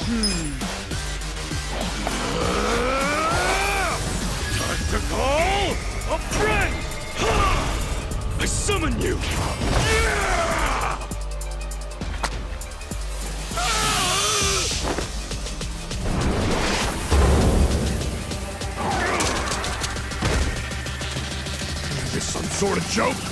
Time to call a friend! I summon you! Is this some sort of joke?